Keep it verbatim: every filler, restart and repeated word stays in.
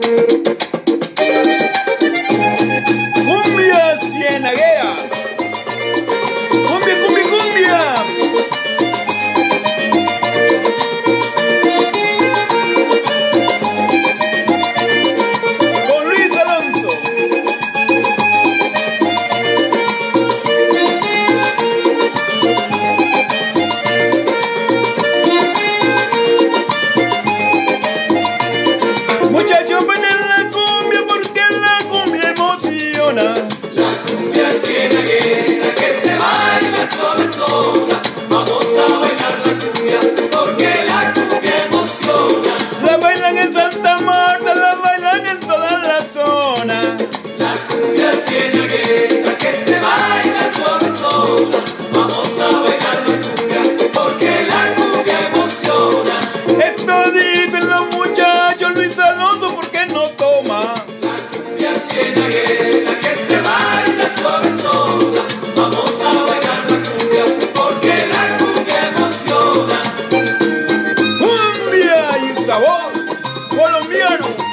Cumbia cienaguera. Cumbia, cumbia, cumbia. Con Luis Alonso. Muchachos, ponen la cumbia porque la cumbia emociona. La cumbia cienaguera que se baila suave sola. Vamos a bailar la cumbia porque la cumbia emociona. La bailan en Santa Marta, la bailan en toda la zona. La cumbia cienaguera que se baila suave sola. Vamos a bailar la cumbia porque la cumbia emociona. Esto dicen los muchachos, Luis Alonso, porque no toma. La cumbia cienaguera que se baila suave sola. Vamos a bailar la cumbia porque la cumbia emociona. Cumbia y sabor colombiano.